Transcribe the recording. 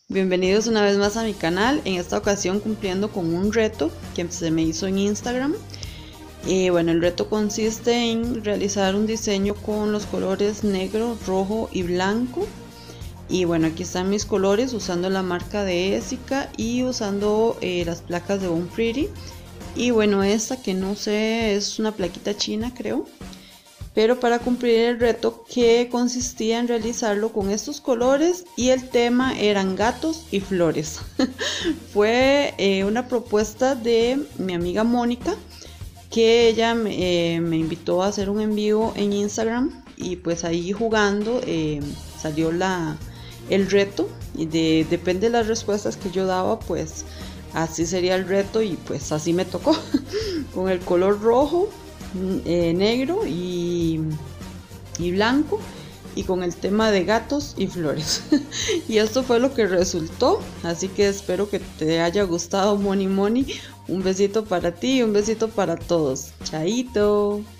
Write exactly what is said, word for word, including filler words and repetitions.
Bienvenidos una vez más a mi canal, en esta ocasión cumpliendo con un reto que se me hizo en Instagram. Y bueno, el reto consiste en realizar un diseño con los colores negro, rojo y blanco. Y bueno, aquí están mis colores usando la marca de Essica y usando eh, las placas de Born Pretty. Y bueno, esta que no sé, es una plaquita china creo. Pero para cumplir el reto, que consistía en realizarlo con estos colores, y el tema eran gatos y flores. Fue eh, una propuesta de mi amiga Mónica, que ella eh, me invitó a hacer un en vivo en Instagram, y pues ahí jugando eh, salió la, el reto, y de, depende de las respuestas que yo daba, pues así sería el reto, y pues así me tocó. Con el color rojo, Eh, negro y, y blanco, y con el tema de gatos y flores. Y esto fue lo que resultó, así que espero que te haya gustado, Moni Moni. Un besito para ti y un besito para todos. Chaito.